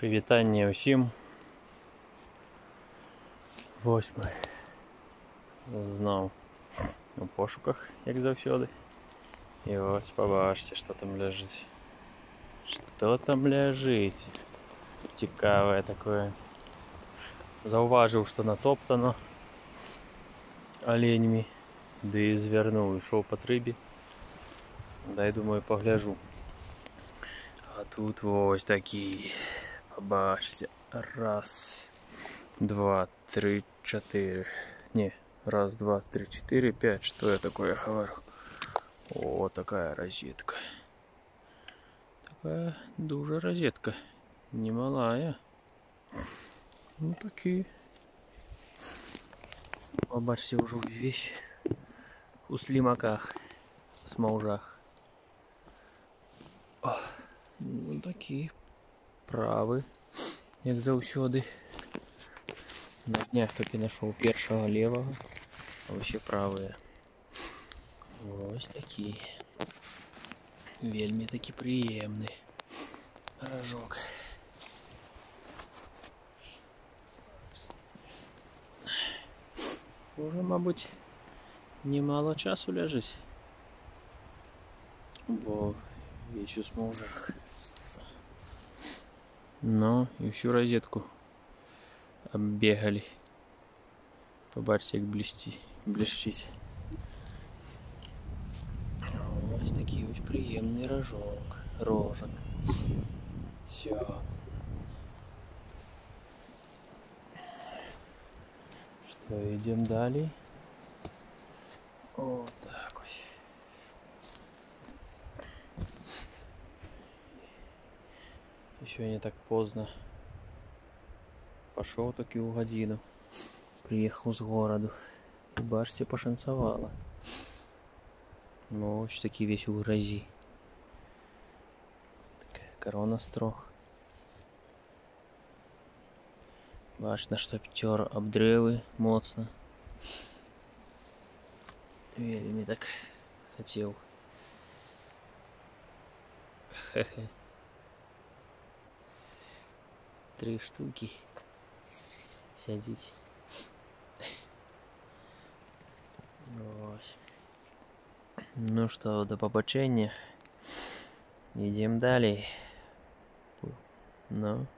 Привітання усім. 8 знов у пошуках, як завсёды. І ось побачите, що там лежить. Що там лежить? Цікаве такое. Зауважив, що натоптано оленями. Да і звернув, йшов по трибі. Дай, думаю, погляжу. А тут ось такі. Побачите. Раз, два, три, четыре. Не, раз, два, три, четыре, пять. Что я такое говорю? О, такая розетка. Такая дуже розетка. Немалая. Ну, такие. Побачите, уже весь у слимаках, смолжах. О, ну, такие правы, як завсёды. На днях таки нашел першого левого, а вообще правые. Ось такі. Вельми таки приємний рожок. Уже, мабуть, немало часу лежить. Бо весь у смолжах. Ну, і всю розетку оббегали. Побачите, як блищить. Ось такий ось приємний рожок. Все. Что, идем далее? Вот так ось. Еще не так поздно. Пошел таки у годину. Приехал с городу. И бачите, пошанцевало. Ну, ось таки весь у грозі. Такая корона строх. Бачно, що тер об древи моцно. Вельми так хотел. Хе-хе. 3 штуки. Сядіть. Ось. Ну что, до побачення. Идем далее. Ну.